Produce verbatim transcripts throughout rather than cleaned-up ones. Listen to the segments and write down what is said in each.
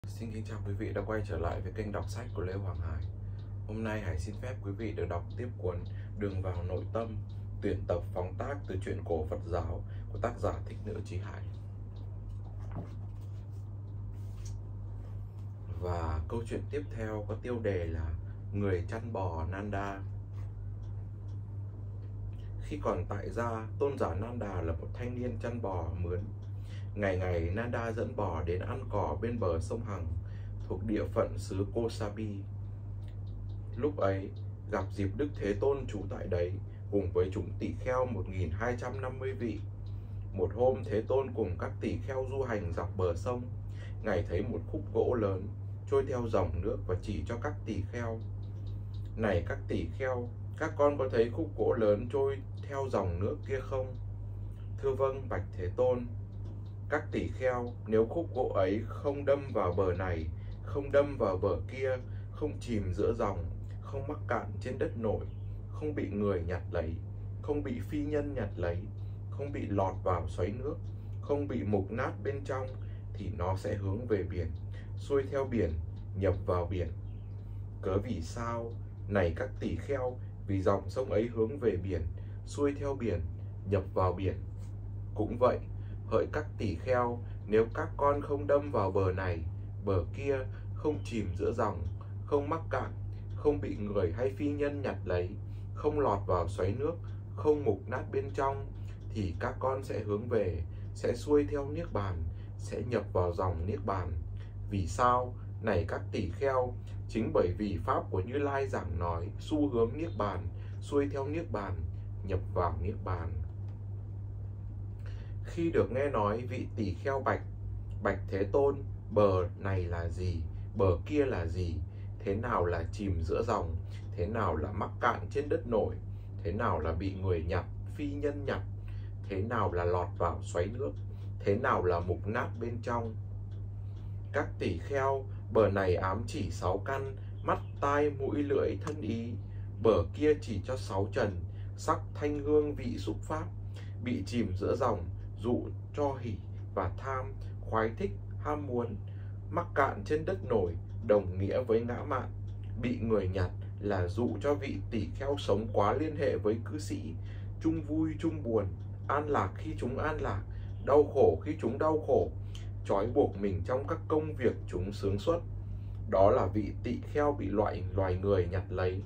Xin kính chào quý vị đã quay trở lại với kênh đọc sách của Lê Hoàng Hải. Hôm nay Hải xin phép quý vị được đọc tiếp cuốn Đường vào nội tâm, tuyển tập phóng tác từ truyện cổ Phật giáo của tác giả Thích Nữ Chí Hải. Và câu chuyện tiếp theo có tiêu đề là Người chăn bò Nanda. Khi còn tại gia, tôn giả Nanda là một thanh niên chăn bò mướn. Ngày ngày Nanda dẫn bò đến ăn cỏ bên bờ sông Hằng, thuộc địa phận xứ Kosabi. Lúc ấy, gặp dịp Đức Thế Tôn trú tại đấy, cùng với chúng tỳ kheo một nghìn hai trăm năm mươi vị. Một hôm, Thế Tôn cùng các tỳ kheo du hành dọc bờ sông. Ngài thấy một khúc gỗ lớn trôi theo dòng nước và chỉ cho các tỳ kheo: "Này các tỳ kheo, các con có thấy khúc gỗ lớn trôi theo dòng nước kia không?" "Thưa vâng, bạch Thế Tôn." "Các tỳ kheo, nếu khúc gỗ ấy không đâm vào bờ này, không đâm vào bờ kia, không chìm giữa dòng, không mắc cạn trên đất nổi, không bị người nhặt lấy, không bị phi nhân nhặt lấy, không bị lọt vào xoáy nước, không bị mục nát bên trong, thì nó sẽ hướng về biển, xuôi theo biển, nhập vào biển. Cớ vì sao? Này các tỳ kheo, vì dòng sông ấy hướng về biển, xuôi theo biển, nhập vào biển. Cũng vậy, hỡi các tỳ kheo, nếu các con không đâm vào bờ này, bờ kia, không chìm giữa dòng, không mắc cạn, không bị người hay phi nhân nhặt lấy, không lọt vào xoáy nước, không mục nát bên trong, thì các con sẽ hướng về, sẽ xuôi theo niết bàn, sẽ nhập vào dòng niết bàn. Vì sao? Này các tỳ kheo, chính bởi vì pháp của Như Lai giảng nói xu hướng niết bàn, xuôi theo niết bàn, nhập vào niết bàn. Khi được nghe nói, vị tỳ kheo bạch: "Bạch Thế Tôn, bờ này là gì? Bờ kia là gì? Thế nào là chìm giữa dòng? Thế nào là mắc cạn trên đất nổi? Thế nào là bị người nhặt, phi nhân nhặt? Thế nào là lọt vào xoáy nước? Thế nào là mục nát bên trong?" Các tỳ kheo, bờ này ám chỉ sáu căn: mắt, tai, mũi, lưỡi, thân ý. Bờ kia chỉ cho sáu trần: sắc, thanh, hương, vị, xúc, pháp. Bị chìm giữa dòng dụ cho hỉ và tham, khoái thích, ham muốn. Mắc cạn trên đất nổi đồng nghĩa với ngã mạn. Bị người nhặt là dụ cho vị tỳ kheo sống quá liên hệ với cư sĩ, chung vui chung buồn, an lạc khi chúng an lạc, đau khổ khi chúng đau khổ, trói buộc mình trong các công việc chúng sướng xuất. Đó là vị tỳ kheo bị loại loài người nhặt lấy.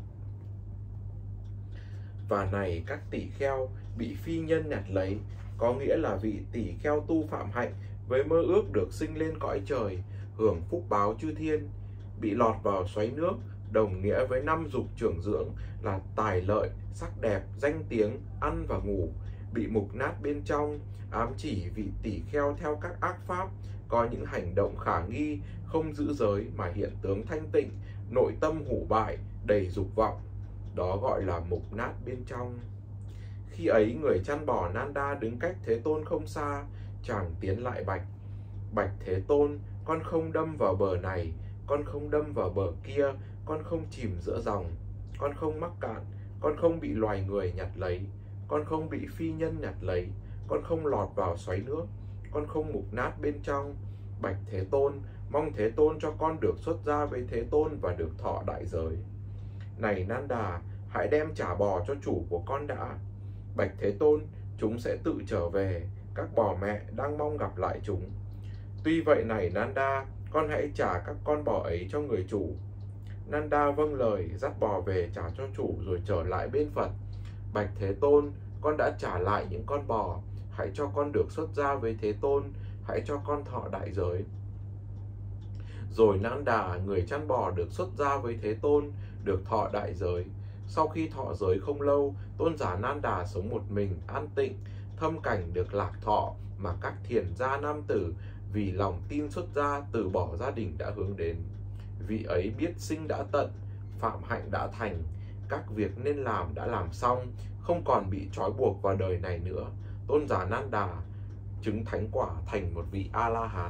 Và này các tỳ kheo, bị phi nhân nhặt lấy có nghĩa là vị tỳ kheo tu phạm hạnh với mơ ước được sinh lên cõi trời, hưởng phúc báo chư thiên. Bị lọt vào xoáy nước đồng nghĩa với năm dục trưởng dưỡng là tài lợi, sắc đẹp, danh tiếng, ăn và ngủ. Bị mục nát bên trong ám chỉ vị tỳ kheo theo các ác pháp, có những hành động khả nghi, không giữ giới mà hiện tướng thanh tịnh, nội tâm hủ bại, đầy dục vọng. Đó gọi là mục nát bên trong. Khi ấy, người chăn bò Nanda đứng cách Thế Tôn không xa, chàng tiến lại bạch: "Bạch Thế Tôn, con không đâm vào bờ này, con không đâm vào bờ kia, con không chìm giữa dòng, con không mắc cạn, con không bị loài người nhặt lấy, con không bị phi nhân nhặt lấy, con không lọt vào xoáy nước, con không mục nát bên trong. Bạch Thế Tôn, mong Thế Tôn cho con được xuất gia với Thế Tôn và được thọ đại giới." "Này Nanda, hãy đem trả bò cho chủ của con đã." "Bạch Thế Tôn, chúng sẽ tự trở về, các bò mẹ đang mong gặp lại chúng." "Tuy vậy này Nanda, con hãy trả các con bò ấy cho người chủ." Nanda vâng lời, dắt bò về trả cho chủ rồi trở lại bên Phật: "Bạch Thế Tôn, con đã trả lại những con bò, hãy cho con được xuất gia với Thế Tôn, hãy cho con thọ đại giới." Rồi Nanda, người chăn bò, được xuất gia với Thế Tôn, được thọ đại giới. Sau khi thọ giới không lâu, tôn giả Nanda sống một mình, an tịnh, thâm cảnh được lạc thọ mà các thiền gia nam tử vì lòng tin xuất gia từ bỏ gia đình đã hướng đến. Vị ấy biết sinh đã tận, phạm hạnh đã thành, các việc nên làm đã làm xong, không còn bị trói buộc vào đời này nữa. Tôn giả Nanda chứng thánh quả, thành một vị A-la-hán.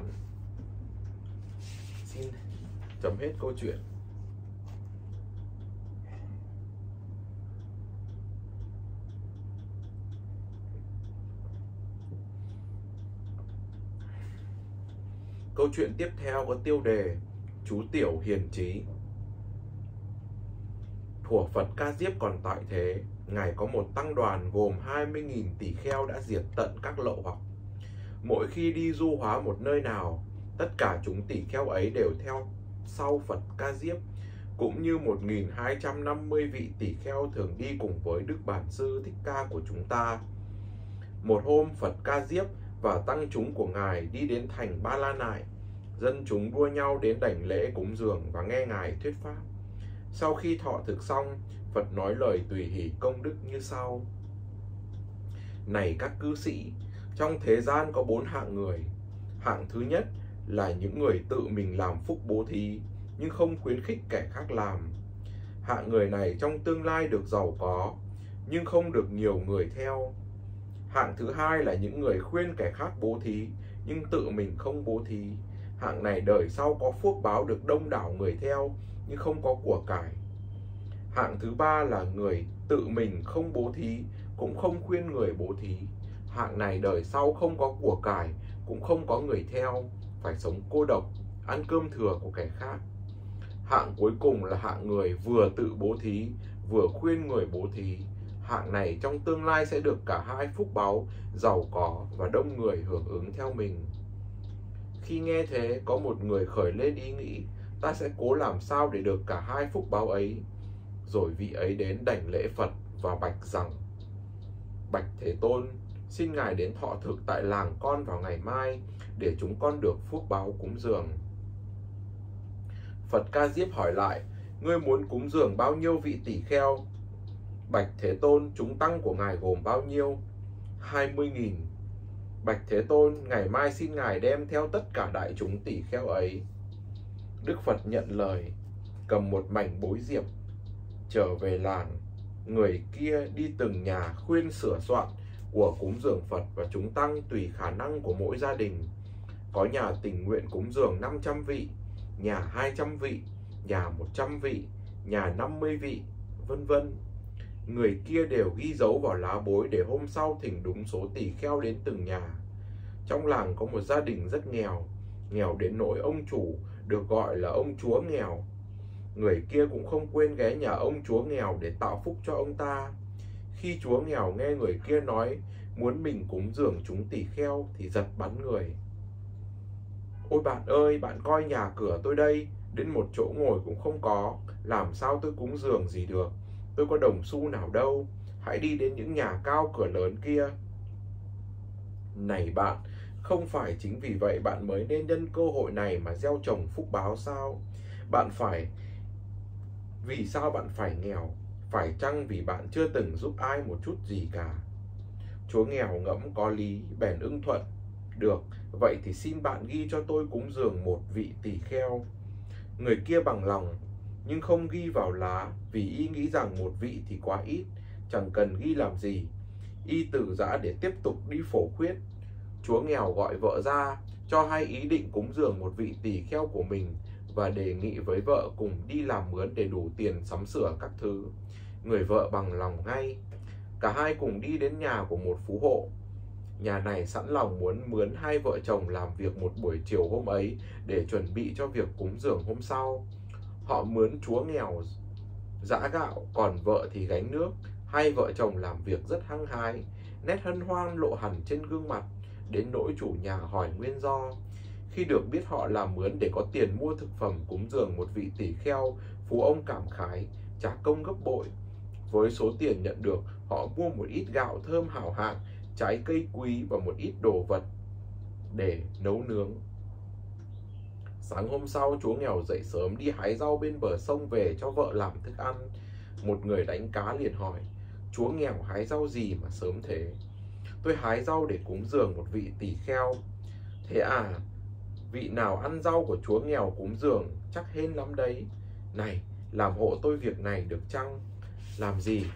Xin chấm hết câu chuyện. Câu Câu chuyện tiếp theo có tiêu đề Chú Tiểu hiền trí. Thuở Phật Ca Diếp còn tại thế, Ngài có một tăng đoàn gồm hai mươi nghìn tỷ kheo đã diệt tận các lậu hoặc. Mỗi khi đi du hóa một nơi nào, tất cả chúng tỷ kheo ấy đều theo sau Phật Ca Diếp, cũng như một nghìn hai trăm năm mươi vị tỷ kheo thường đi cùng với Đức Bản Sư Thích Ca của chúng ta. Một hôm, Phật Ca Diếp và tăng chúng của Ngài đi đến thành Ba La Nại. Dân chúng đua nhau đến đảnh lễ cúng dường và nghe Ngài thuyết pháp. Sau khi thọ thực xong, Phật nói lời tùy hỷ công đức như sau: Này các cư sĩ, trong thế gian có bốn hạng người. Hạng thứ nhất là những người tự mình làm phúc bố thí, nhưng không khuyến khích kẻ khác làm. Hạng người này trong tương lai được giàu có, nhưng không được nhiều người theo. Hạng thứ hai là những người khuyên kẻ khác bố thí, nhưng tự mình không bố thí. Hạng này đời sau có phước báo được đông đảo người theo, nhưng không có của cải. Hạng thứ ba là người tự mình không bố thí, cũng không khuyên người bố thí. Hạng này đời sau không có của cải, cũng không có người theo, phải sống cô độc, ăn cơm thừa của kẻ khác. Hạng cuối cùng là hạng người vừa tự bố thí, vừa khuyên người bố thí. Hạng này trong tương lai sẽ được cả hai phúc báu, giàu có và đông người hưởng ứng theo mình. Khi nghe thế, có một người khởi lên ý nghĩ, ta sẽ cố làm sao để được cả hai phúc báo ấy. Rồi vị ấy đến đảnh lễ Phật và bạch rằng: Bạch Thế Tôn, xin Ngài đến thọ thực tại làng con vào ngày mai, để chúng con được phúc báo cúng dường. Phật Ca Diếp hỏi lại: Ngươi muốn cúng dường bao nhiêu vị tỷ kheo? Bạch Thế Tôn, chúng tăng của Ngài gồm bao nhiêu? Hai mươi nghìn. Bạch Thế Tôn, ngày mai xin Ngài đem theo tất cả đại chúng tỷ kheo ấy. Đức Phật nhận lời, cầm một mảnh bối diệp, trở về làng. Người kia đi từng nhà khuyên sửa soạn của cúng dường Phật và chúng tăng tùy khả năng của mỗi gia đình. Có nhà tình nguyện cúng dường năm trăm vị, nhà hai trăm vị, nhà một trăm vị, nhà năm mươi vị, vân vân. Người kia đều ghi dấu vào lá bối để hôm sau thỉnh đúng số tỷ kheo đến từng nhà. Trong làng có một gia đình rất nghèo, nghèo đến nỗi ông chủ được gọi là ông chúa nghèo. Người kia cũng không quên ghé nhà ông chúa nghèo để tạo phúc cho ông ta. Khi chúa nghèo nghe người kia nói muốn mình cúng dường chúng tỷ kheo thì giật bắn người. Ôi bạn ơi, bạn coi nhà cửa tôi đây, đến một chỗ ngồi cũng không có, làm sao tôi cúng dường gì được? Tôi có đồng xu nào đâu, hãy đi đến những nhà cao cửa lớn kia. Này bạn, không phải chính vì vậy bạn mới nên nhân cơ hội này mà gieo trồng phúc báo sao? Bạn phải... Vì sao bạn phải nghèo? Phải chăng vì bạn chưa từng giúp ai một chút gì cả? Chúa nghèo ngẫm có lý, bèn ưng thuận. Được, vậy thì xin bạn ghi cho tôi cúng dường một vị tỷ kheo. Người kia bằng lòng, nhưng không ghi vào lá, vì y nghĩ rằng một vị thì quá ít, chẳng cần ghi làm gì. Y từ giã để tiếp tục đi phổ khuyết. Chúa nghèo gọi vợ ra, cho hay ý định cúng dường một vị tỷ kheo của mình, và đề nghị với vợ cùng đi làm mướn để đủ tiền sắm sửa các thứ. Người vợ bằng lòng ngay. Cả hai cùng đi đến nhà của một phú hộ. Nhà này sẵn lòng muốn mướn hai vợ chồng làm việc một buổi chiều hôm ấy để chuẩn bị cho việc cúng dường hôm sau. Họ mướn chúa nghèo giã gạo, còn vợ thì gánh nước. Hai vợ chồng làm việc rất hăng hái, nét hân hoan lộ hẳn trên gương mặt, đến nỗi chủ nhà hỏi nguyên do. Khi được biết họ làm mướn để có tiền mua thực phẩm cúng dường một vị tỷ kheo, phú ông cảm khái, trả công gấp bội. Với số tiền nhận được, họ mua một ít gạo thơm hảo hạng, trái cây quý và một ít đồ vật để nấu nướng. Sáng hôm sau, chúa nghèo dậy sớm đi hái rau bên bờ sông về cho vợ làm thức ăn. Một người đánh cá liền hỏi: Chúa nghèo hái rau gì mà sớm thế? Tôi hái rau để cúng dường một vị tỷ kheo. Thế à, vị nào ăn rau của chúa nghèo cúng dường chắc hên lắm đấy. Này, làm hộ tôi việc này được chăng? Làm gì?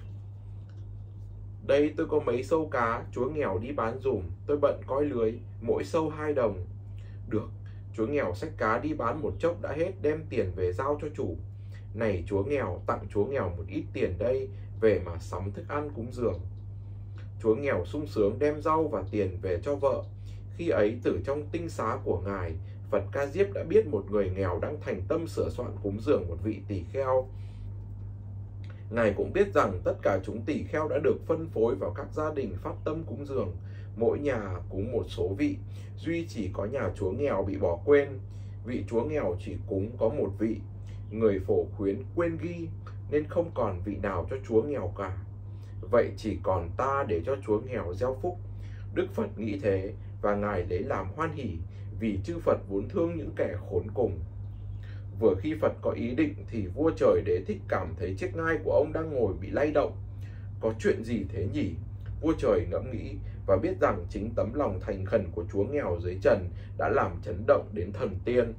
Đây tôi có mấy sâu cá, chúa nghèo đi bán dùm, tôi bận coi lưới, mỗi sâu hai đồng. Được, chúa nghèo xách cá đi bán một chốc đã hết, đem tiền về giao cho chủ. Này chúa nghèo, tặng chúa nghèo một ít tiền đây, về mà sắm thức ăn cúng dường. Chúa nghèo sung sướng đem rau và tiền về cho vợ. Khi ấy từ trong tinh xá của ngài Phật Ca Diếp đã biết một người nghèo đang thành tâm sửa soạn cúng dường một vị tỳ kheo. Ngài cũng biết rằng tất cả chúng tỳ kheo đã được phân phối vào các gia đình phát tâm cúng dường, mỗi nhà cúng một số vị, duy chỉ có nhà chúa nghèo bị bỏ quên. Vị chúa nghèo chỉ cúng có một vị, người phổ khuyến quên ghi nên không còn vị nào cho chúa nghèo cả. Vậy chỉ còn ta để cho chúa nghèo gieo phúc. Đức Phật nghĩ thế và Ngài lấy làm hoan hỉ, vì chư Phật vốn thương những kẻ khốn cùng. Vừa khi Phật có ý định thì vua trời Đế Thích cảm thấy chiếc ngai của ông đang ngồi bị lay động. Có chuyện gì thế nhỉ? Vua trời ngẫm nghĩ và biết rằng chính tấm lòng thành khẩn của chúa nghèo dưới trần đã làm chấn động đến thần tiên.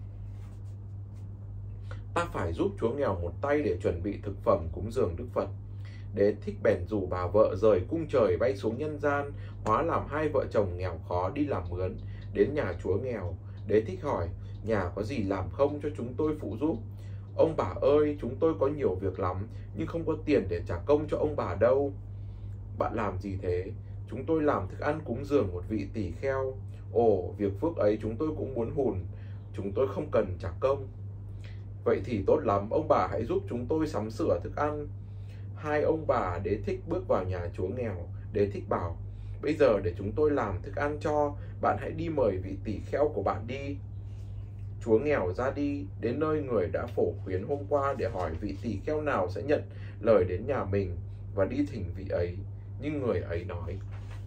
Ta phải giúp chúa nghèo một tay để chuẩn bị thực phẩm cúng dường Đức Phật. Đế Thích bèn rủ bà vợ rời cung trời bay xuống nhân gian, hóa làm hai vợ chồng nghèo khó đi làm mướn. Đến nhà chúa nghèo, Đế Thích hỏi: nhà có gì làm không cho chúng tôi phụ giúp? Ông bà ơi, chúng tôi có nhiều việc lắm, nhưng không có tiền để trả công cho ông bà đâu. Bạn làm gì thế? Chúng tôi làm thức ăn cúng dường một vị tỳ kheo. Ồ, việc phước ấy chúng tôi cũng muốn hùn, chúng tôi không cần trả công. Vậy thì tốt lắm, ông bà hãy giúp chúng tôi sắm sửa thức ăn. Hai ông bà Đế Thích bước vào nhà chúa nghèo. Đế Thích bảo: bây giờ để chúng tôi làm thức ăn cho, bạn hãy đi mời vị tỳ kheo của bạn đi. Chúa nghèo ra đi đến nơi người đã phổ khuyến hôm qua để hỏi vị tỳ kheo nào sẽ nhận lời đến nhà mình và đi thỉnh vị ấy. Nhưng người ấy nói: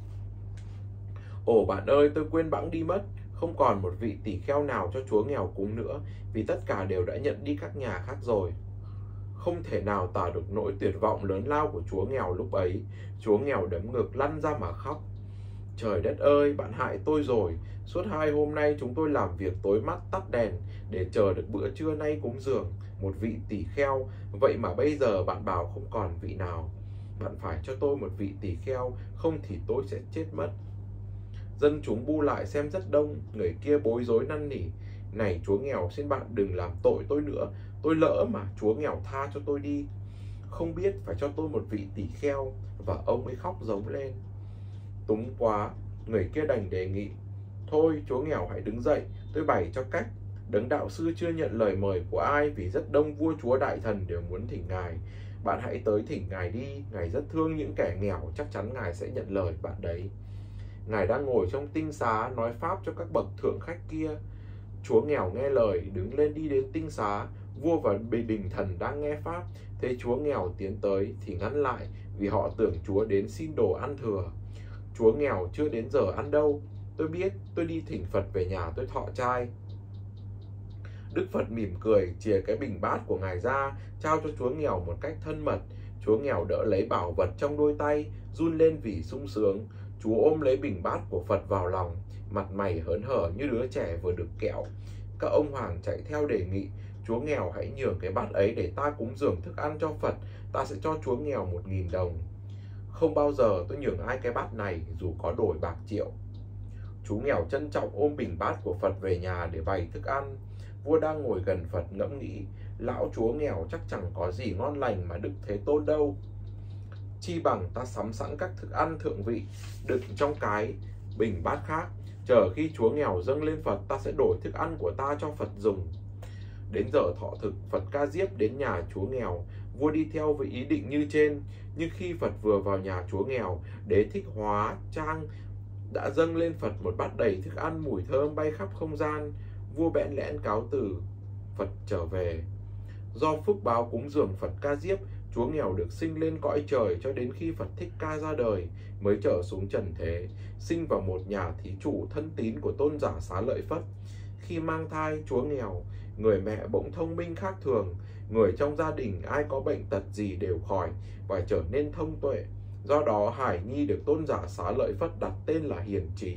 ồ bạn ơi, tôi quên bẵng đi mất, không còn một vị tỳ kheo nào cho chúa nghèo cúng nữa, vì tất cả đều đã nhận đi các nhà khác rồi. Không thể nào tả được nỗi tuyệt vọng lớn lao của chúa nghèo lúc ấy. Chúa nghèo đấm ngực lăn ra mà khóc: trời đất ơi, bạn hại tôi rồi. Suốt hai hôm nay chúng tôi làm việc tối mắt tắt đèn để chờ được bữa trưa nay cúng dường một vị tỳ kheo. Vậy mà bây giờ bạn bảo không còn vị nào. Bạn phải cho tôi một vị tỳ kheo, không thì tôi sẽ chết mất. Dân chúng bu lại xem rất đông. Người kia bối rối năn nỉ: này chúa nghèo, xin bạn đừng làm tội tôi nữa. Tôi lỡ mà, chúa nghèo tha cho tôi đi. Không biết phải cho tôi một vị tỳ kheo. Và ông ấy khóc giống lên. Túng quá, người kia đành đề nghị: thôi chúa nghèo hãy đứng dậy, tôi bày cho cách. Đấng đạo sư chưa nhận lời mời của ai, vì rất đông vua chúa đại thần đều muốn thỉnh ngài. Bạn hãy tới thỉnh ngài đi, ngài rất thương những kẻ nghèo, chắc chắn ngài sẽ nhận lời bạn đấy. Ngài đang ngồi trong tinh xá nói pháp cho các bậc thượng khách kia. Chúa nghèo nghe lời đứng lên đi đến tinh xá. Vua và bình thần đang nghe pháp, thấy chúa nghèo tiến tới thì ngăn lại, vì họ tưởng chúa đến xin đồ ăn thừa. Chúa nghèo chưa đến giờ ăn đâu. Tôi biết, tôi đi thỉnh Phật về nhà tôi thọ trai. Đức Phật mỉm cười, chìa cái bình bát của ngài ra, trao cho chúa nghèo một cách thân mật. Chúa nghèo đỡ lấy bảo vật trong đôi tay, run lên vì sung sướng. Chúa ôm lấy bình bát của Phật vào lòng, mặt mày hớn hở như đứa trẻ vừa được kẹo. Các ông hoàng chạy theo đề nghị: chúa nghèo hãy nhường cái bát ấy để ta cúng dường thức ăn cho Phật, ta sẽ cho chúa nghèo một nghìn đồng. Không bao giờ tôi nhường ai cái bát này, dù có đổi bạc triệu. Chú nghèo trân trọng ôm bình bát của Phật về nhà để bày thức ăn. Vua đang ngồi gần Phật ngẫm nghĩ: lão chúa nghèo chắc chẳng có gì ngon lành mà Đức Thế Tôn đâu. Chi bằng ta sắm sẵn các thức ăn thượng vị, đựng trong cái bình bát khác. Chờ khi chúa nghèo dâng lên Phật, ta sẽ đổi thức ăn của ta cho Phật dùng. Đến giờ thọ thực, Phật Ca Diếp đến nhà chúa nghèo. Vua đi theo với ý định như trên. Nhưng khi Phật vừa vào nhà chúa nghèo, Đế Thích hóa trang đã dâng lên Phật một bát đầy thức ăn mùi thơm bay khắp không gian. Vua bẽn lẽn cáo từ, Phật trở về. Do phước báo cúng dường Phật Ca Diếp, chúa nghèo được sinh lên cõi trời cho đến khi Phật Thích Ca ra đời mới trở xuống trần thế, sinh vào một nhà thí chủ thân tín của tôn giả Xá Lợi Phất. Khi mang thai, chúa nghèo, người mẹ bỗng thông minh khác thường. Người trong gia đình ai có bệnh tật gì đều khỏi và trở nên thông tuệ. Do đó Hải Nhi được tôn giả Xá Lợi Phất đặt tên là Hiền Trí.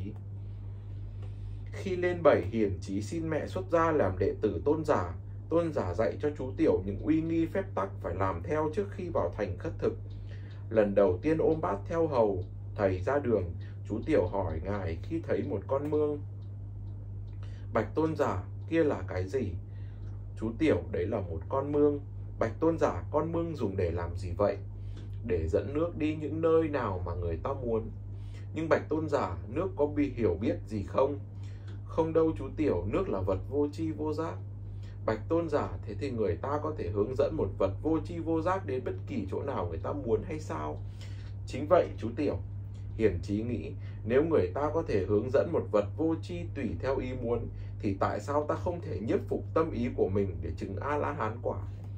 Khi lên bảy, Hiền Trí xin mẹ xuất gia làm đệ tử tôn giả. Tôn giả dạy cho chú Tiểu những uy nghi phép tắc phải làm theo trước khi vào thành khất thực. Lần đầu tiên ôm bát theo hầu thầy ra đường, chú Tiểu hỏi ngài khi thấy một con mương: bạch tôn giả, kia là cái gì? Chú Tiểu: đấy là một con mương. Bạch tôn giả, con mương dùng để làm gì vậy? Để dẫn nước đi những nơi nào mà người ta muốn. Nhưng bạch tôn giả, nước có bị hiểu biết gì không? Không đâu chú Tiểu, nước là vật vô tri vô giác. Bạch tôn giả, thế thì người ta có thể hướng dẫn một vật vô tri vô giác đến bất kỳ chỗ nào người ta muốn hay sao? Chính vậy chú Tiểu. Hiền trí nghĩ, nếu người ta có thể hướng dẫn một vật vô tri tùy theo ý muốn, thì tại sao ta không thể nhiếp phục tâm ý của mình để chứng A-la-hán quả?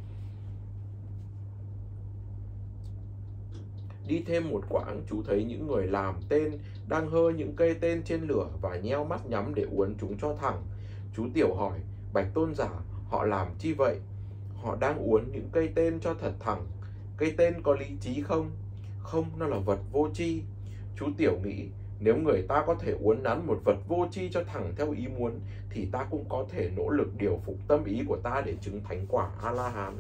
Đi thêm một quãng, chú thấy những người làm tên đang hơ những cây tên trên lửa và nheo mắt nhắm để uốn chúng cho thẳng. Chú Tiểu hỏi, Bạch tôn giả, họ làm chi vậy? Họ đang uốn những cây tên cho thật thẳng. Cây tên có lý trí không? Không, nó là vật vô tri. Chú Tiểu nghĩ, nếu người ta có thể uốn nắn một vật vô tri cho thẳng theo ý muốn, thì ta cũng có thể nỗ lực điều phục tâm ý của ta để chứng thánh quả A-la-hán.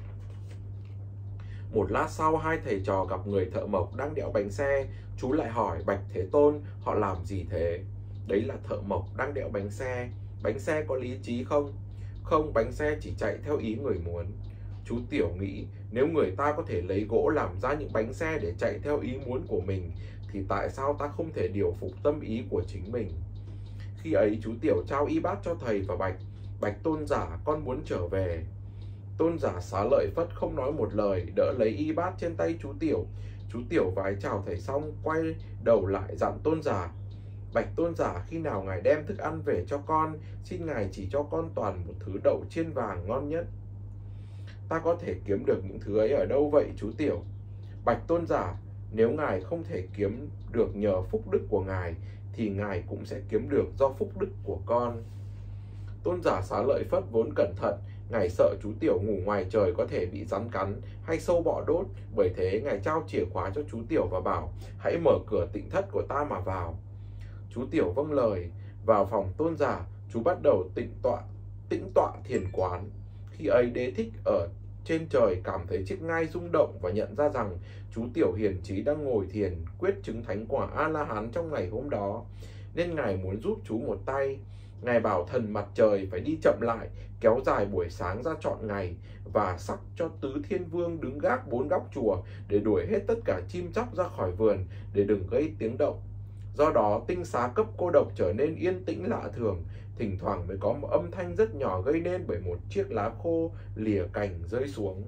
Một lát sau, hai thầy trò gặp người thợ mộc đang đẽo bánh xe. Chú lại hỏi, Bạch Thế Tôn, họ làm gì thế? Đấy là thợ mộc đang đẽo bánh xe. Bánh xe có lý trí không? Không, bánh xe chỉ chạy theo ý người muốn. Chú Tiểu nghĩ, nếu người ta có thể lấy gỗ làm ra những bánh xe để chạy theo ý muốn của mình, thì tại sao ta không thể điều phục tâm ý của chính mình? Khi ấy chú Tiểu trao y bát cho thầy và Bạch. Bạch tôn giả, con muốn trở về. Tôn giả Xá Lợi Phất không nói một lời, đỡ lấy y bát trên tay chú Tiểu. Chú Tiểu vái chào thầy xong, quay đầu lại dặn tôn giả, Bạch tôn giả, khi nào ngài đem thức ăn về cho con, xin ngài chỉ cho con toàn một thứ đậu chiên vàng ngon nhất. Ta có thể kiếm được những thứ ấy ở đâu vậy chú Tiểu? Bạch tôn giả, nếu ngài không thể kiếm được nhờ phúc đức của ngài, thì ngài cũng sẽ kiếm được do phúc đức của con. Tôn giả Xá Lợi Phất vốn cẩn thận, ngài sợ chú Tiểu ngủ ngoài trời có thể bị rắn cắn hay sâu bọ đốt, bởi thế ngài trao chìa khóa cho chú Tiểu và bảo, hãy mở cửa tịnh thất của ta mà vào. Chú Tiểu vâng lời. Vào phòng tôn giả, chú bắt đầu tịnh tọa, tĩnh tọa thiền quán. Khi ấy Đế Thích ở trên trời cảm thấy chiếc ngai rung động và nhận ra rằng chú Tiểu hiền trí đang ngồi thiền quyết chứng thánh quả A-la-hán trong ngày hôm đó, nên ngài muốn giúp chú một tay. Ngài bảo thần mặt trời phải đi chậm lại, kéo dài buổi sáng ra trọn ngày, và sắc cho tứ thiên vương đứng gác bốn góc chùa để đuổi hết tất cả chim chóc ra khỏi vườn để đừng gây tiếng động. Do đó tinh xá cấp cô độc trở nên yên tĩnh lạ thường, thỉnh thoảng mới có một âm thanh rất nhỏ gây nên bởi một chiếc lá khô lìa cành rơi xuống.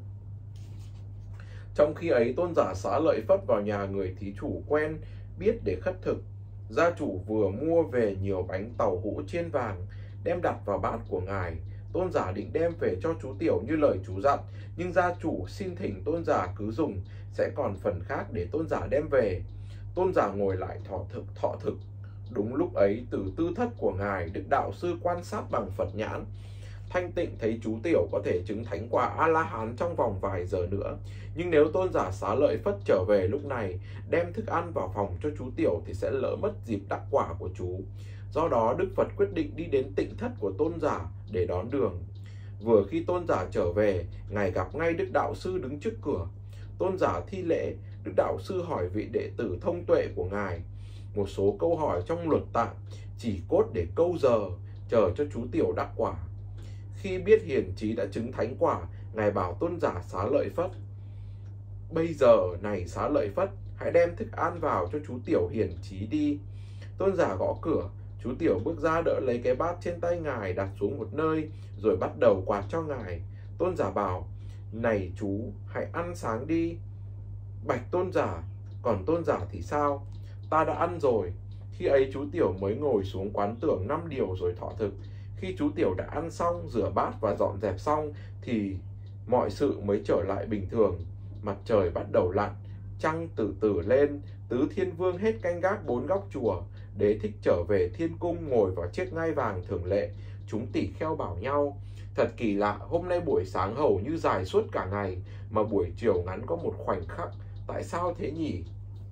Trong khi ấy, tôn giả Xá Lợi Phất vào nhà người thí chủ quen biết để khất thực. Gia chủ vừa mua về nhiều bánh tàu hũ chiên vàng, đem đặt vào bát của ngài. Tôn giả định đem về cho chú Tiểu như lời chú dặn, nhưng gia chủ xin thỉnh tôn giả cứ dùng, sẽ còn phần khác để tôn giả đem về. Tôn giả ngồi lại thọ thực thọ thực. Đúng lúc ấy, từ tư thất của ngài, Đức Đạo Sư quan sát bằng Phật nhãn thanh tịnh thấy chú Tiểu có thể chứng thánh quả A-la-hán trong vòng vài giờ nữa. Nhưng nếu tôn giả Xá Lợi Phất trở về lúc này, đem thức ăn vào phòng cho chú Tiểu, thì sẽ lỡ mất dịp đắc quả của chú. Do đó Đức Phật quyết định đi đến tịnh thất của tôn giả để đón đường. Vừa khi tôn giả trở về, ngài gặp ngay Đức Đạo Sư đứng trước cửa. Tôn giả thi lễ. Đức Đạo Sư hỏi vị đệ tử thông tuệ của ngài một số câu hỏi trong luật tạng, chỉ cốt để câu giờ chờ cho chú Tiểu đắc quả. Khi biết hiền trí đã chứng thánh quả, ngài bảo tôn giả Xá Lợi Phất, bây giờ này Xá Lợi Phất, hãy đem thức ăn vào cho chú Tiểu hiền trí đi. Tôn giả gõ cửa. Chú Tiểu bước ra đỡ lấy cái bát trên tay ngài đặt xuống một nơi, rồi bắt đầu quạt cho ngài. Tôn giả bảo, này chú, hãy ăn sáng đi. Bạch tôn giả, còn tôn giả thì sao? Ta đã ăn rồi. Khi ấy chú Tiểu mới ngồi xuống quán tưởng năm điều rồi thọ thực. Khi chú Tiểu đã ăn xong, rửa bát và dọn dẹp xong, thì mọi sự mới trở lại bình thường. Mặt trời bắt đầu lặn, trăng từ từ lên, tứ thiên vương hết canh gác bốn góc chùa. Đế Thích trở về thiên cung ngồi vào chiếc ngai vàng thường lệ. Chúng tỷ kheo bảo nhau, thật kỳ lạ, hôm nay buổi sáng hầu như dài suốt cả ngày, mà buổi chiều ngắn có một khoảnh khắc, tại sao thế nhỉ?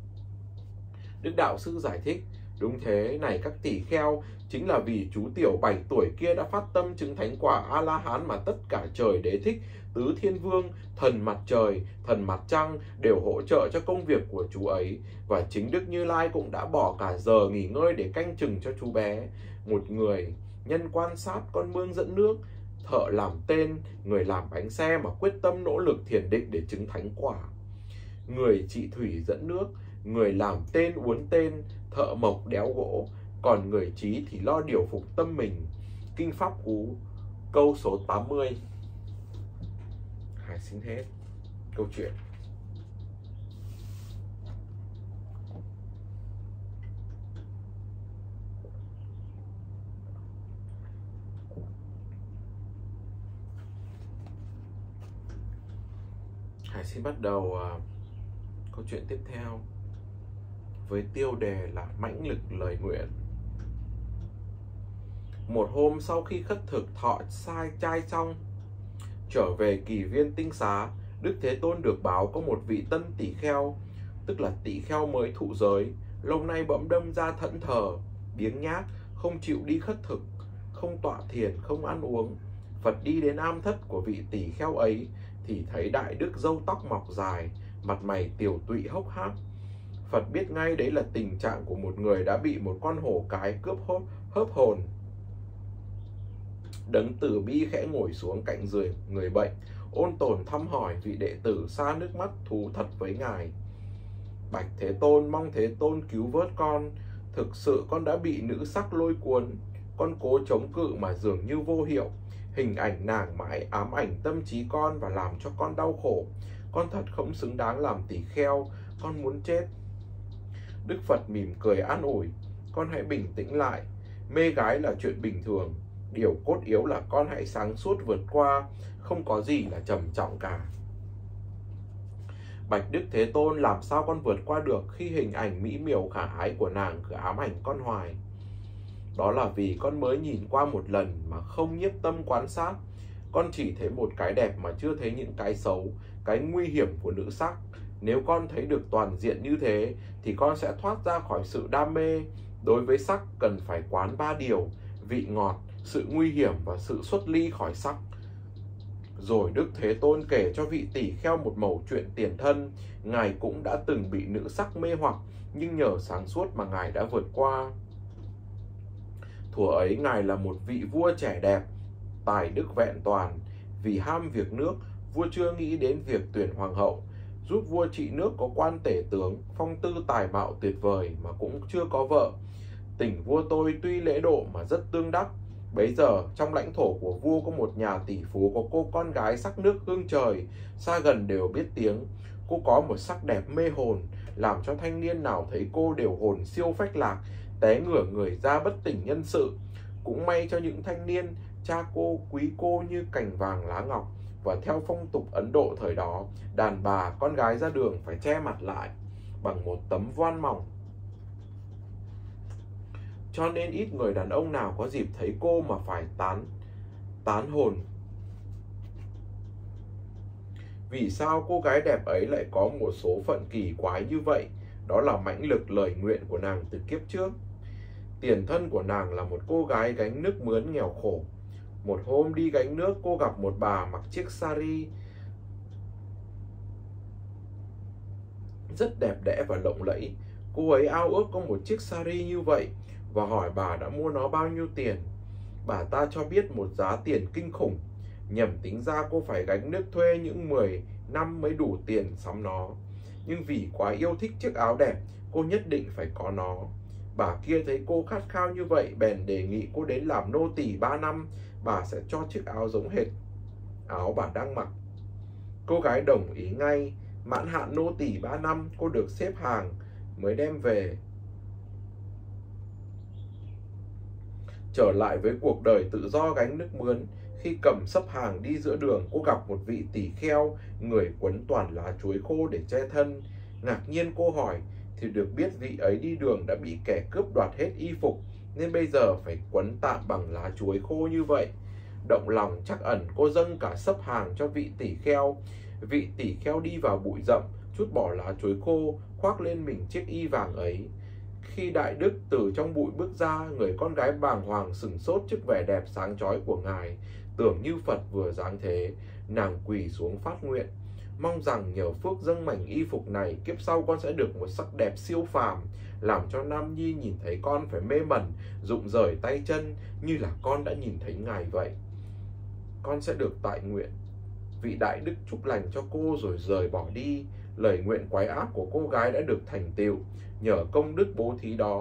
Đức Đạo Sư giải thích, đúng thế này các tỷ kheo, chính là vì chú Tiểu bảy tuổi kia đã phát tâm chứng thánh quả A-la-hán mà tất cả trời Đế Thích, tứ thiên vương, thần mặt trời, thần mặt trăng đều hỗ trợ cho công việc của chú ấy. Và chính Đức Như Lai cũng đã bỏ cả giờ nghỉ ngơi để canh chừng cho chú bé. Một người nhân quan sát con mương dẫn nước, thợ làm tên, người làm bánh xe mà quyết tâm nỗ lực thiền định để chứng thánh quả. Người trị thủy dẫn nước, người làm tên uốn tên, thợ mộc đéo gỗ, còn người trí thì lo điều phục tâm mình. Kinh Pháp Cú, câu số tám mươi. Hải xin hết câu chuyện. Hải xin bắt đầu uh, câu chuyện tiếp theo với tiêu đề là mãnh lực lời nguyện. Một hôm sau khi khất thực thọ sai trai xong, trở về Kỳ Viên Tinh Xá, Đức Thế Tôn được báo có một vị tân tỷ kheo, tức là tỷ kheo mới thụ giới, lâu nay bẫm đâm ra thẫn thờ, biếng nhác, không chịu đi khất thực, không tọa thiền, không ăn uống. Phật đi đến am thất của vị tỷ kheo ấy thì thấy đại đức râu tóc mọc dài, mặt mày tiều tụy hốc hác. Phật biết ngay đấy là tình trạng của một người đã bị một con hổ cái cướp hốt, hớp hồn. Đấng từ bi khẽ ngồi xuống cạnh giường người bệnh, ôn tồn thăm hỏi vị đệ tử xa nước mắt thú thật với ngài. Bạch Thế Tôn, mong Thế Tôn cứu vớt con. Thực sự con đã bị nữ sắc lôi cuốn. Con cố chống cự mà dường như vô hiệu. Hình ảnh nàng mãi ám ảnh tâm trí con và làm cho con đau khổ. Con thật không xứng đáng làm tỷ kheo. Con muốn chết. Đức Phật mỉm cười an ủi. Con hãy bình tĩnh lại. Mê gái là chuyện bình thường. Điều cốt yếu là con hãy sáng suốt vượt qua. Không có gì là trầm trọng cả. Bạch Đức Thế Tôn, làm sao con vượt qua được khi hình ảnh mỹ miều khả ái của nàng cứ ám ảnh con hoài? Đó là vì con mới nhìn qua một lần mà không nhiếp tâm quan sát. Con chỉ thấy một cái đẹp mà chưa thấy những cái xấu, cái nguy hiểm của nữ sắc. Nếu con thấy được toàn diện như thế thì con sẽ thoát ra khỏi sự đam mê. Đối với sắc cần phải quán ba điều: vị ngọt, sự nguy hiểm và sự xuất ly khỏi sắc. Rồi Đức Thế Tôn kể cho vị tỷ kheo một mẩu chuyện tiền thân. Ngài cũng đã từng bị nữ sắc mê hoặc, nhưng nhờ sáng suốt mà Ngài đã vượt qua. Thuở ấy Ngài là một vị vua trẻ đẹp, tài đức vẹn toàn. Vì ham việc nước, vua chưa nghĩ đến việc tuyển hoàng hậu. Giúp vua trị nước có quan tể tướng, phong tư tài mạo tuyệt vời mà cũng chưa có vợ. Tình vua tôi tuy lễ độ mà rất tương đắc. Bấy giờ trong lãnh thổ của vua có một nhà tỷ phú có cô con gái sắc nước hương trời, xa gần đều biết tiếng. Cô có một sắc đẹp mê hồn, làm cho thanh niên nào thấy cô đều hồn siêu phách lạc, té ngửa người ra bất tỉnh nhân sự. Cũng may cho những thanh niên, cha cô quý cô như cành vàng lá ngọc. Và theo phong tục Ấn Độ thời đó, đàn bà con gái ra đường phải che mặt lại bằng một tấm voan mỏng. Cho nên ít người đàn ông nào có dịp thấy cô mà phải tán tán hồn. Vì sao cô gái đẹp ấy lại có một số phận kỳ quái như vậy? Đó là mãnh lực lời nguyện của nàng từ kiếp trước. Tiền thân của nàng là một cô gái gánh nước mướn nghèo khổ. Một hôm đi gánh nước, cô gặp một bà mặc chiếc sari rất đẹp đẽ và lộng lẫy. Cô ấy ao ước có một chiếc sari như vậy và hỏi bà đã mua nó bao nhiêu tiền. Bà ta cho biết một giá tiền kinh khủng. Nhầm tính ra cô phải gánh nước thuê những mười năm mới đủ tiền sắm nó. Nhưng vì quá yêu thích chiếc áo đẹp, cô nhất định phải có nó. Bà kia thấy cô khát khao như vậy, bèn đề nghị cô đến làm nô tỳ ba năm. Bà sẽ cho chiếc áo giống hệt áo bà đang mặc. Cô gái đồng ý ngay. Mãn hạn nô tỳ ba năm, cô được xếp hàng mới đem về. Trở lại với cuộc đời tự do gánh nước mướn, khi cầm sấp hàng đi giữa đường, cô gặp một vị tỷ kheo, người quấn toàn lá chuối khô để che thân. Ngạc nhiên cô hỏi, thì được biết vị ấy đi đường đã bị kẻ cướp đoạt hết y phục, nên bây giờ phải quấn tạm bằng lá chuối khô như vậy. Động lòng trắc ẩn, cô dâng cả sấp hàng cho vị tỷ kheo. Vị tỷ kheo đi vào bụi rậm, trút bỏ lá chuối khô, khoác lên mình chiếc y vàng ấy. Khi đại đức từ trong bụi bước ra, người con gái bàng hoàng sửng sốt trước vẻ đẹp sáng chói của ngài, tưởng như Phật vừa giáng thế. Nàng quỳ xuống phát nguyện, mong rằng nhờ phước dâng mảnh y phục này, kiếp sau con sẽ được một sắc đẹp siêu phàm, làm cho nam nhi nhìn thấy con phải mê mẩn, rụng rời tay chân như là con đã nhìn thấy ngài vậy. Con sẽ được tại nguyện. Vị đại đức chúc lành cho cô rồi rời bỏ đi. Lời nguyện quái ác của cô gái đã được thành tựu. Nhờ công đức bố thí đó,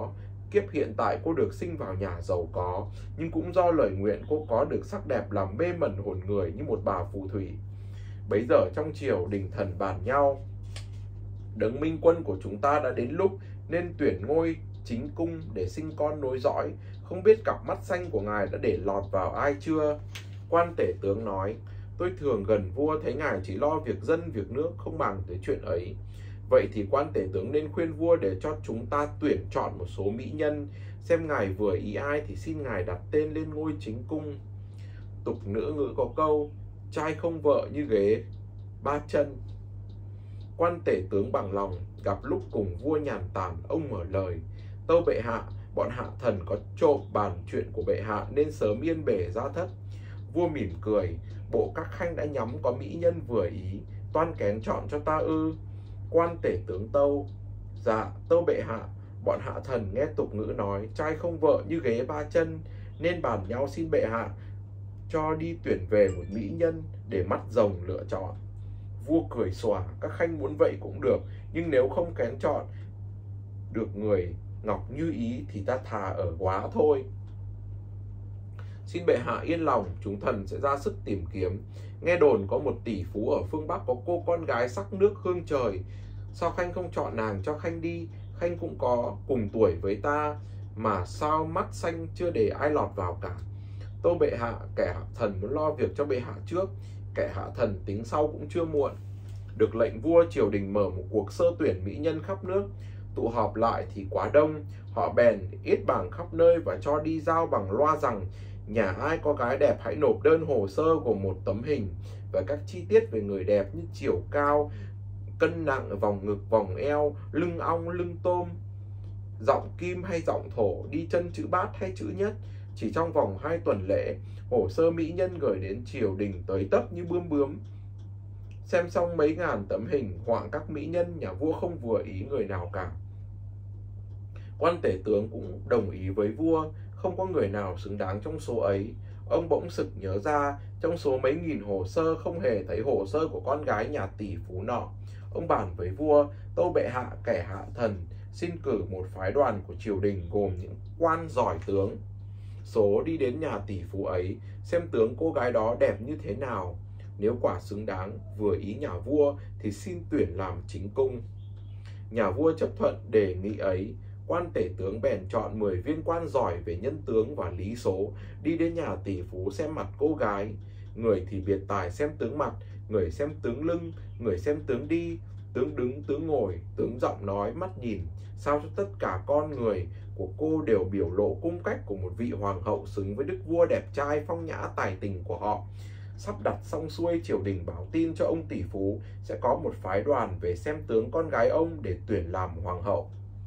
Kiếp hiện tại cô được sinh vào nhà giàu có, nhưng cũng do lời nguyện cô có được sắc đẹp làm mê mẩn hồn người như một bà phù thủy. Bấy giờ trong triều đình thần bàn nhau, đấng minh quân của chúng ta đã đến lúc nên tuyển ngôi chính cung để sinh con nối dõi. Không biết cặp mắt xanh của ngài đã để lọt vào ai chưa? Quan tể tướng nói: tôi thường gần vua thấy ngài chỉ lo việc dân việc nước, không màng tới chuyện ấy. Vậy thì quan tể tướng nên khuyên vua để cho chúng ta tuyển chọn một số mỹ nhân, xem ngài vừa ý ai thì xin ngài đặt tên lên ngôi chính cung. Tục nữ ngữ có câu: trai không vợ như ghế ba chân. Quan tể tướng bằng lòng, gặp lúc cùng vua nhàn tản, ông mở lời: tâu bệ hạ, bọn hạ thần có trộm bàn chuyện của bệ hạ nên sớm yên bề ra thất. Vua mỉm cười: bộ các khanh đã nhắm có mỹ nhân vừa ý, toan kén chọn cho ta ư? Quan tể tướng tâu: dạ tâu bệ hạ, bọn hạ thần nghe tục ngữ nói trai không vợ như ghế ba chân, nên bàn nhau xin bệ hạ cho đi tuyển về một mỹ nhân để mắt rồng lựa chọn. Vua cười xòa: các khanh muốn vậy cũng được, nhưng nếu không kén chọn được người ngọc như ý thì ta thà ở quá thôi. Xin bệ hạ yên lòng, chúng thần sẽ ra sức tìm kiếm. Nghe đồn có một tỷ phú ở phương Bắc có cô con gái sắc nước hương trời. Sao khanh không chọn nàng cho khanh đi? Khanh cũng có cùng tuổi với ta, mà sao mắt xanh chưa để ai lọt vào cả. Tâu bệ hạ, kẻ hạ thần muốn lo việc cho bệ hạ trước, kẻ hạ thần tính sau cũng chưa muộn. Được lệnh vua, triều đình mở một cuộc sơ tuyển mỹ nhân khắp nước. Tụ họp lại thì quá đông, họ bèn ít bảng khắp nơi và cho đi giao bằng loa rằng nhà ai có gái đẹp hãy nộp đơn hồ sơ gồm một tấm hình và các chi tiết về người đẹp như chiều cao, cân nặng, vòng ngực, vòng eo, lưng ong, lưng tôm, giọng kim hay giọng thổ, đi chân chữ bát hay chữ nhất. Chỉ trong vòng hai tuần lễ, hồ sơ mỹ nhân gửi đến triều đình tới tấp như bướm bướm. Xem xong mấy ngàn tấm hình hoạng các mỹ nhân, nhà vua không vừa ý người nào cả. Quan tể tướng cũng đồng ý với vua, không có người nào xứng đáng trong số ấy. Ông bỗng sực nhớ ra, trong số mấy nghìn hồ sơ không hề thấy hồ sơ của con gái nhà tỷ phú nọ. Ông bàn với vua: tâu bệ hạ, kẻ hạ thần xin cử một phái đoàn của triều đình gồm những quan giỏi tướng số đi đến nhà tỷ phú ấy, xem tướng cô gái đó đẹp như thế nào. Nếu quả xứng đáng vừa ý nhà vua thì xin tuyển làm chính cung. Nhà vua chấp thuận đề nghị ấy. Quan tể tướng bèn chọn mười viên quan giỏi về nhân tướng và lý số, đi đến nhà tỷ phú xem mặt cô gái. Người thì biệt tài xem tướng mặt, người xem tướng lưng, người xem tướng đi, tướng đứng, tướng ngồi, tướng giọng nói, mắt nhìn, sao cho tất cả con người của cô đều biểu lộ cung cách của một vị hoàng hậu xứng với đức vua đẹp trai phong nhã tài tình của họ. Sắp đặt xong xuôi, triều đình báo tin cho ông tỷ phú sẽ có một phái đoàn về xem tướng con gái ông để tuyển làm hoàng hậu.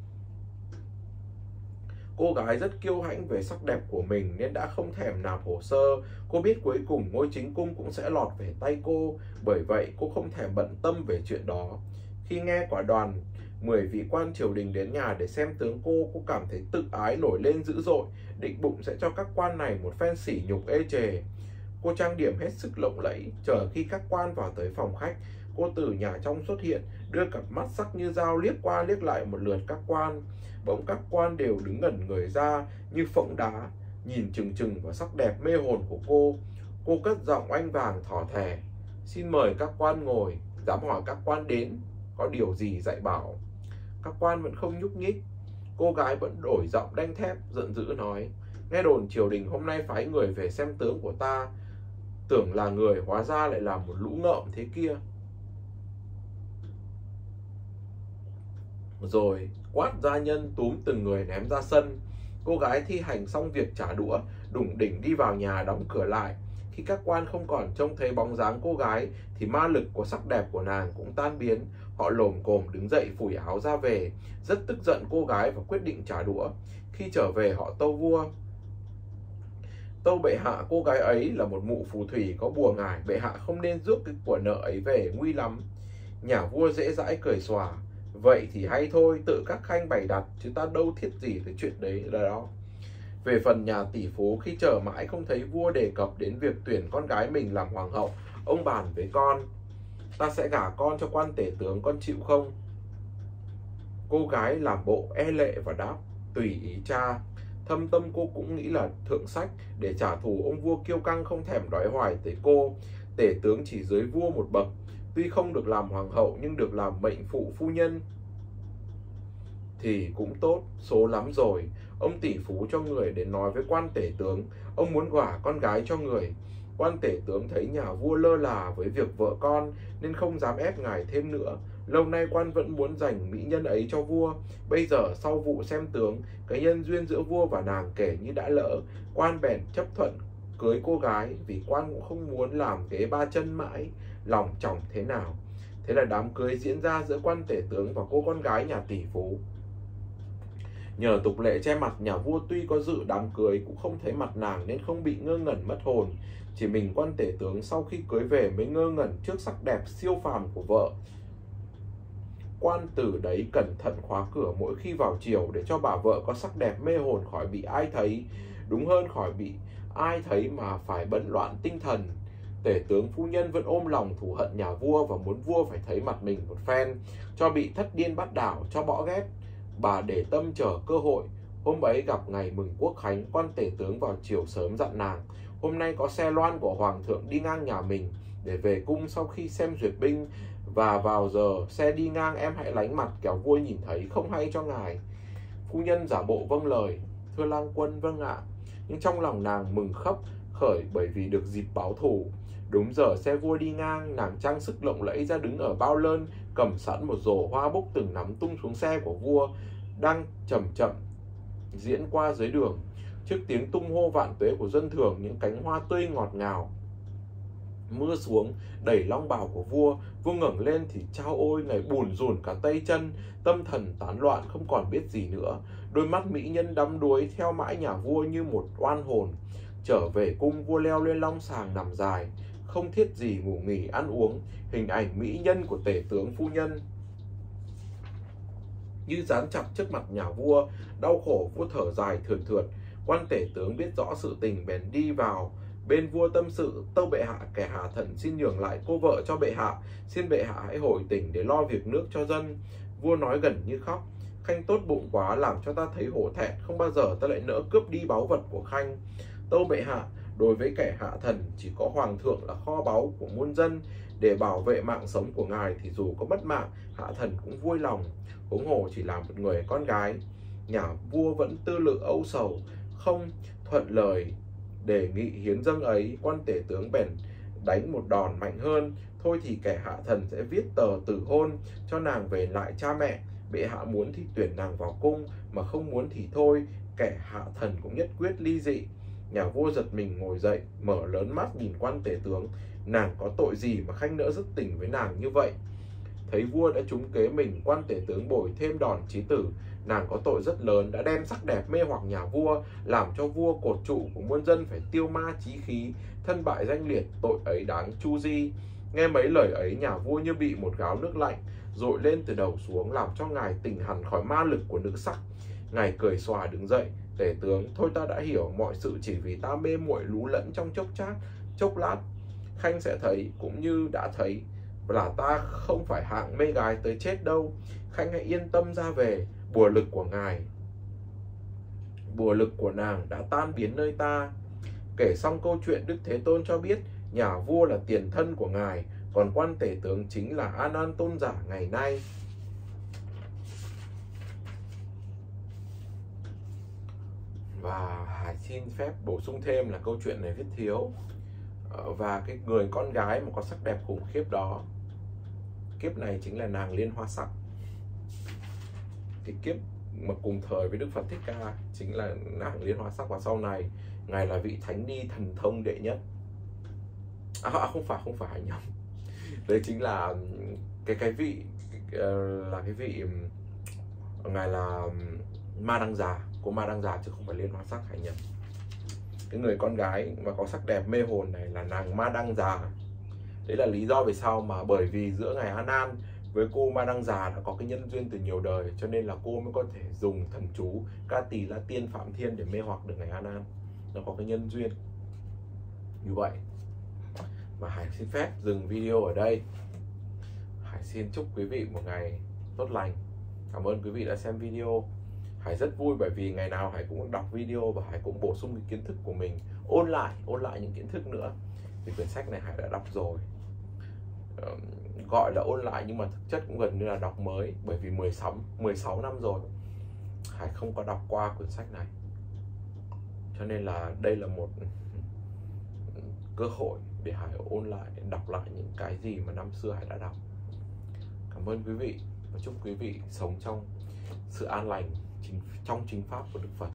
Cô gái rất kiêu hãnh về sắc đẹp của mình nên đã không thèm nạp hồ sơ. Cô biết cuối cùng ngôi chính cung cũng sẽ lọt về tay cô, bởi vậy cô không thèm bận tâm về chuyện đó. Khi nghe quả đoàn mười vị quan triều đình đến nhà để xem tướng cô, cô cảm thấy tự ái nổi lên dữ dội, định bụng sẽ cho các quan này một phen sỉ nhục ê chề. Cô trang điểm hết sức lộng lẫy, chờ khi các quan vào tới phòng khách, cô từ nhà trong xuất hiện, đưa cặp mắt sắc như dao liếc qua liếc lại một lượt các quan. Bỗng các quan đều đứng ngẩn người ra như phỗng đá, nhìn chừng chừng vào sắc đẹp mê hồn của cô. Cô cất giọng oanh vàng thỏ thẻ: xin mời các quan ngồi, dám hỏi các quan đến có điều gì dạy bảo. Các quan vẫn không nhúc nhích. Cô gái vẫn đổi giọng đanh thép, giận dữ nói: nghe đồn triều đình hôm nay phái người về xem tướng của ta, tưởng là người hóa ra lại là một lũ ngợm thế kia. Rồi quát gia nhân túm từng người ném ra sân. Cô gái thi hành xong việc trả đũa, đủng đỉnh đi vào nhà đóng cửa lại. Khi các quan không còn trông thấy bóng dáng cô gái thì ma lực của sắc đẹp của nàng cũng tan biến. Họ lồm cồm đứng dậy phủi áo ra về, rất tức giận cô gái và quyết định trả đũa. Khi trở về họ tâu vua: tâu bệ hạ, cô gái ấy là một mụ phù thủy có bùa ngải, bệ hạ không nên rước cái của nợ ấy về, nguy lắm. Nhà vua dễ dãi cười xòa: vậy thì hay thôi, tự các khanh bày đặt chứ ta đâu thiết gì cái chuyện đấy là đó. Về phần nhà tỷ phú, khi chờ mãi không thấy vua đề cập đến việc tuyển con gái mình làm hoàng hậu, ông bàn với con: ta sẽ gả con cho quan tể tướng, con chịu không? Cô gái làm bộ e lệ và đáp: tùy ý cha. Thâm tâm cô cũng nghĩ là thượng sách, để trả thù ông vua kiêu căng không thèm đói hoài tới cô. Tể tướng chỉ dưới vua một bậc, tuy không được làm hoàng hậu nhưng được làm mệnh phụ phu nhân thì cũng tốt, số lắm rồi. Ông tỷ phú cho người đến nói với quan tể tướng, ông muốn gả con gái cho người. Quan tể tướng thấy nhà vua lơ là với việc vợ con nên không dám ép ngài thêm nữa. Lâu nay quan vẫn muốn dành mỹ nhân ấy cho vua. Bây giờ sau vụ xem tướng, cái nhân duyên giữa vua và nàng kể như đã lỡ, quan bèn chấp thuận cưới cô gái, vì quan cũng không muốn làm kế ba chân mãi, lòng chỏng thế nào. Thế là đám cưới diễn ra giữa quan tể tướng và cô con gái nhà tỷ phú. Nhờ tục lệ che mặt, nhà vua tuy có dự đám cưới cũng không thấy mặt nàng nên không bị ngơ ngẩn mất hồn. Chỉ mình quan tể tướng sau khi cưới về mới ngơ ngẩn trước sắc đẹp siêu phàm của vợ. Quan từ đấy cẩn thận khóa cửa mỗi khi vào chiều, để cho bà vợ có sắc đẹp mê hồn khỏi bị ai thấy, đúng hơn khỏi bị ai thấy mà phải bận loạn tinh thần. Tể tướng phu nhân vẫn ôm lòng thù hận nhà vua và muốn vua phải thấy mặt mình một phen, cho bị thất điên bát đảo, cho bỏ ghét. Bà để tâm chờ cơ hội. Hôm ấy gặp ngày mừng quốc khánh, quan tể tướng vào chiều sớm dặn nàng, hôm nay có xe loan của hoàng thượng đi ngang nhà mình để về cung sau khi xem duyệt binh, và vào giờ xe đi ngang em hãy lánh mặt, kẻo vua nhìn thấy không hay cho ngài. Phu nhân giả bộ vâng lời, thưa lang quân vâng ạ. Nhưng trong lòng nàng mừng khấp khởi bởi vì được dịp báo thù. Đúng giờ xe vua đi ngang, nàng trang sức lộng lẫy ra đứng ở bao lơn, cầm sẵn một rổ hoa bốc từng nắm tung xuống xe của vua đang chậm chậm diễn qua dưới đường. Trước tiếng tung hô vạn tuế của dân thường, những cánh hoa tươi ngọt ngào mưa xuống đẩy long bào của vua. Vua ngẩng lên thì chao ôi, ngày bùn rùn cả tay chân, tâm thần tán loạn không còn biết gì nữa. Đôi mắt mỹ nhân đắm đuối theo mãi nhà vua như một oan hồn. Trở về cung, vua leo lên long sàng nằm dài, không thiết gì ngủ nghỉ ăn uống. Hình ảnh mỹ nhân của tể tướng phu nhân như dán chặt trước mặt nhà vua. Đau khổ, vua thở dài thườn thượt. Quan tể tướng biết rõ sự tình bèn đi vào bên vua tâm sự, tâu bệ hạ, kẻ hạ thần xin nhường lại cô vợ cho bệ hạ, xin bệ hạ hãy hồi tỉnh để lo việc nước cho dân. Vua nói gần như khóc, Khanh tốt bụng quá, làm cho ta thấy hổ thẹn, không bao giờ ta lại nỡ cướp đi báu vật của Khanh. Tâu bệ hạ, đối với kẻ hạ thần, chỉ có hoàng thượng là kho báu của muôn dân. Để bảo vệ mạng sống của ngài thì dù có mất mạng, hạ thần cũng vui lòng, huống hồ chỉ là một người con gái. Nhà vua vẫn tư lự âu sầu, không thuận lời đề nghị hiến dâng ấy. Quan tể tướng bèn đánh một đòn mạnh hơn. Thôi thì kẻ hạ thần sẽ viết tờ từ hôn cho nàng về lại cha mẹ. Bệ hạ muốn thì tuyển nàng vào cung, mà không muốn thì thôi. Kẻ hạ thần cũng nhất quyết ly dị. Nhà vua giật mình ngồi dậy, mở lớn mắt nhìn quan tể tướng. Nàng có tội gì mà Khanh nỡ dứt tình với nàng như vậy? Thấy vua đã trúng kế mình, quan tể tướng bồi thêm đòn chí tử. Nàng có tội rất lớn, đã đem sắc đẹp mê hoặc nhà vua, làm cho vua cột trụ của muôn dân phải tiêu ma chí khí, thân bại danh liệt, tội ấy đáng chu di. Nghe mấy lời ấy, nhà vua như bị một gáo nước lạnh dội lên từ đầu xuống, làm cho ngài tỉnh hẳn khỏi ma lực của nữ sắc. Ngài cười xòa đứng dậy, tể tướng, thôi ta đã hiểu, mọi sự chỉ vì ta mê muội lú lẫn trong chốc chát, chốc lát. Khanh sẽ thấy, cũng như đã thấy, là ta không phải hạng mê gái tới chết đâu. Khanh hãy yên tâm ra về, bùa lực của ngài, bùa lực của nàng đã tan biến nơi ta. Kể xong câu chuyện, Đức Thế Tôn cho biết nhà vua là tiền thân của ngài, còn quan tể tướng chính là A Nan tôn giả ngày nay. Và Hải xin phép bổ sung thêm là câu chuyện này viết thiếu, và cái người con gái mà có sắc đẹp khủng khiếp đó, kiếp này chính là nàng Liên Hoa Sắc. Cái kiếp mà cùng thời với Đức Phật Thích Ca chính là nàng Liên Hoa Sắc, và sau này ngài là vị thánh ni thần thông đệ nhất. À, à không phải không phải nhầm, đấy chính là cái cái vị là cái vị ngài là Ma Đăng Già, của Ma Đăng Già chứ không phải Liên Hoa Sắc, hay nhầm. Cái người con gái mà có sắc đẹp mê hồn này là nàng Ma Đăng Già. Đấy là lý do vì sao mà bởi vì giữa ngài A Nan với cô Ma Đăng Già đã có cái nhân duyên từ nhiều đời, cho nên là cô mới có thể dùng thần chú Ca Tỳ La Tiên Phạm Thiên để mê hoặc được ngài A Nan. Nó có cái nhân duyên như vậy. Và Hải xin phép dừng video ở đây. Hải xin chúc quý vị một ngày tốt lành. Cảm ơn quý vị đã xem video. Hải rất vui bởi vì ngày nào Hải cũng đọc video và Hải cũng bổ sung cái kiến thức của mình, ôn lại, ôn lại những kiến thức nữa. Thì quyển sách này Hải đã đọc rồi, uh, gọi là ôn lại nhưng mà thực chất cũng gần như là đọc mới, bởi vì mười sáu năm rồi Hải không có đọc qua quyển sách này. Cho nên là đây là một cơ hội để Hải ôn lại, đọc lại những cái gì mà năm xưa Hải đã đọc. Cảm ơn quý vị và chúc quý vị sống trong sự an lành chính, trong chính pháp của Đức Phật.